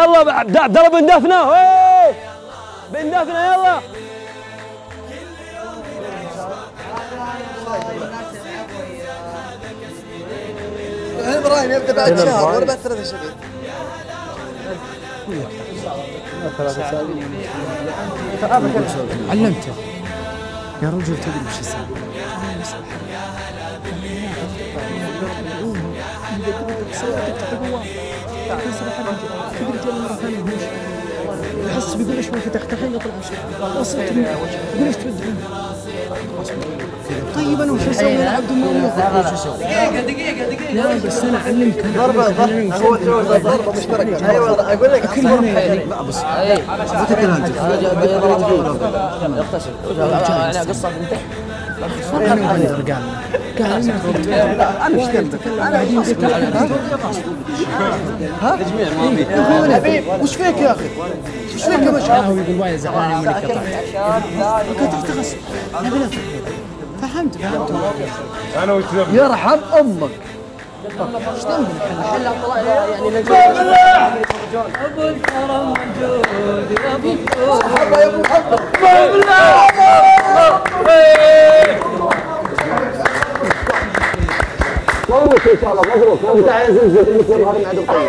يلا عبد الله بن دفنه. بن دفنه يلا. ابراهيم يبدا بعد شهر ولا بعد 3 اسابيع؟ 3 اسابيع. علمته يا رجل تدري وش يسوي؟ يحس بيقول ايش ما فتحت الحين يطلع وصلت يقول ايش تودعون؟ طيب انا وش اسوي يا عبد المؤمن؟ دقيقة لا بس انا اعلمك ضربة مشتركة. ايوه اقول لك لا بس اغتسل انا قصة بنتك انا اشتمتك انا تجميع الماضي. حبيب وش فيك يا اخي؟ وش فيك يا باشا؟ هو يقول وايد زعلان منك قطعت تغسل فهمت انا وتلف يرحم امك. ايش ذنبي الحين ابو الكرم موجود يا ابو مرحبا يا ابو محمد. مبروك ان شاء الله مبروك. تعال زلزل مثل الظهر مع دكتور.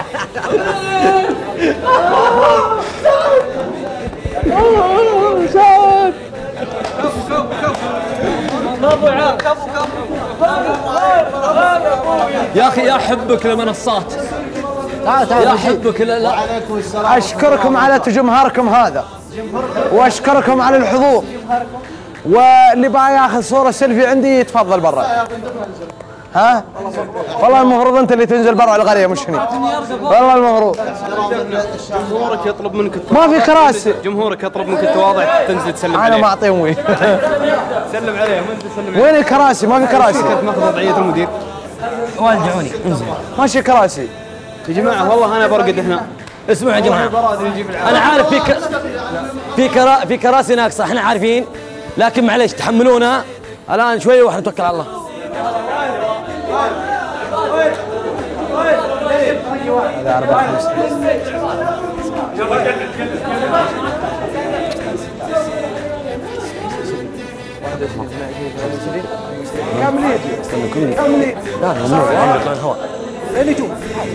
يا اخي يا حبك لمنصات. تعال يا حبك لا. اشكركم على جمهوركم هذا واشكركم على الحضور. واللي بقى ياخذ صوره سيلفي عندي يتفضل برا. ها؟ والله المفروض انت اللي تنزل برا القريه مش هني. والله المفروض. جمهورك يطلب منك ما في كراسي. جمهورك يطلب منك التواضع تنزل تسلم عليه. انا ما اعطيهم وين. سلم عليه ما انت تسلم عليه. وين الكراسي؟ ما في كراسي. كنت ماخذ وضعيه المدير. والجعوني انزل. ماشي كراسي. يا جماعه والله انا برقد هنا. اسمعوا يا جماعه انا عارف في كراسي ناقصه احنا عارفين، لكن معليش تحملونا الان شويه وحنتوكل على الله. هذا 4 5 كاملين كاملين. لا ممنوع يطلع الهواء. اللي تو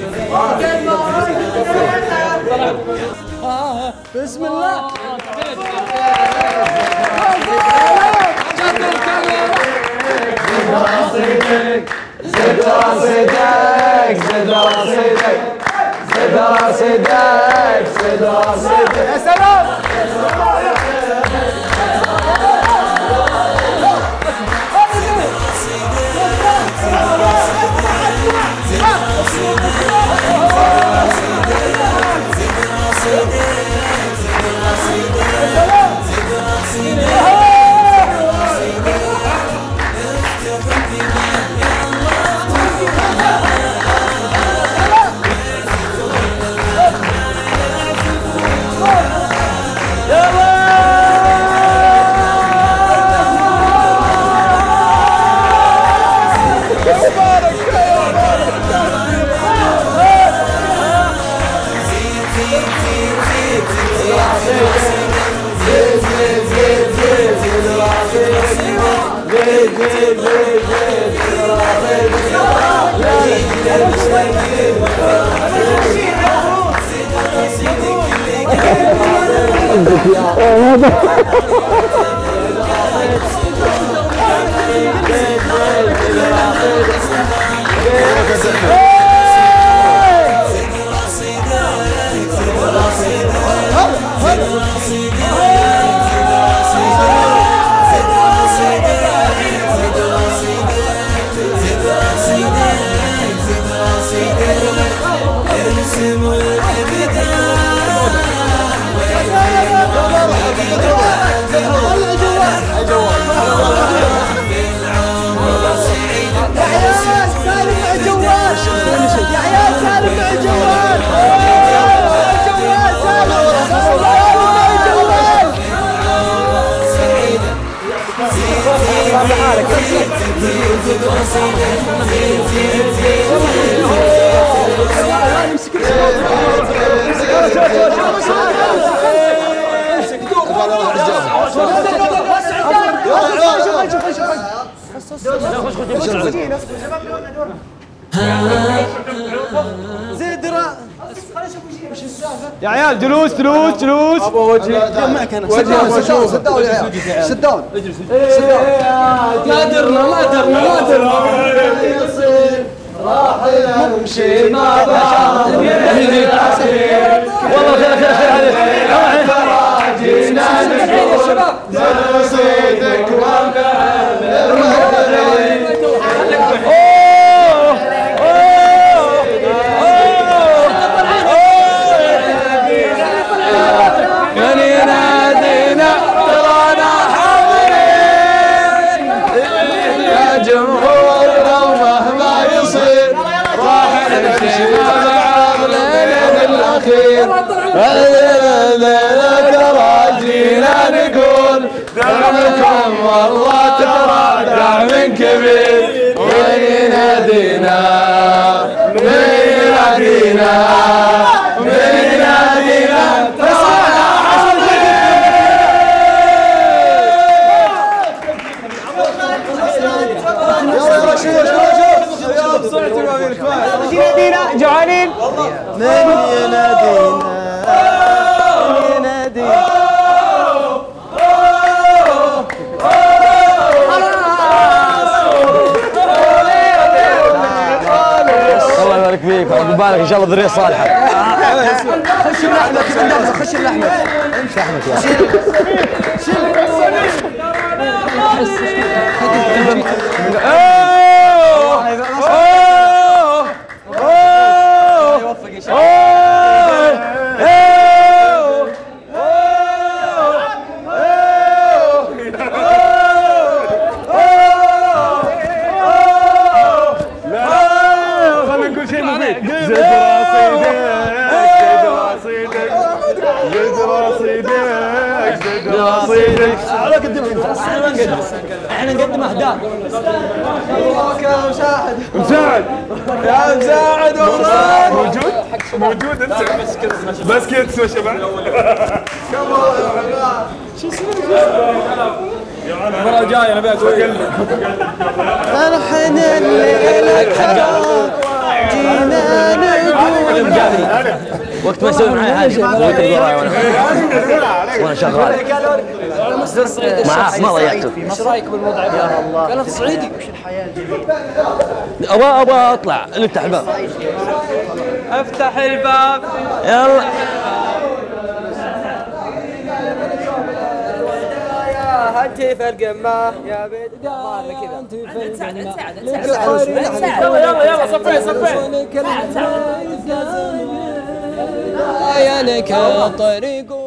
بسم الله. زد رصيدك زد رصيدك زد رصيدك زد رصيدك. يا سلام. زيد يا عيال جلوس جلوس جلوس. جمعك انا سد داون يا عيال سد داون ما درنا يصير راح نمشي مع بعض والله خير عليك فراجينا نقول صيدك تراجينا نقول دعمكم والله ترى دعم كبير من ينادينا جوعانين من ينادينا الله يبارك فيك وعقب بالك ان شاء الله ذريه صالحه. خش اللحمه خش اللحمه احنا نقدم اهداف. يا مساعد يا مساعد والله موجود انت بس كذا تسوى شباب. المرة الجاية انا بقول فرحنا الليلة جينا نقول وقت ما يسوي معي هذه وانا شغال معاه ما ضيعته. ايش رايك بالوضع يا الله؟ انا صعيدي وش الحياه الجميله؟ ابغى اطلع نفتح الباب. افتح الباب يلا انت فرق ما يا بيت كذا يلا صفين يا لك طريق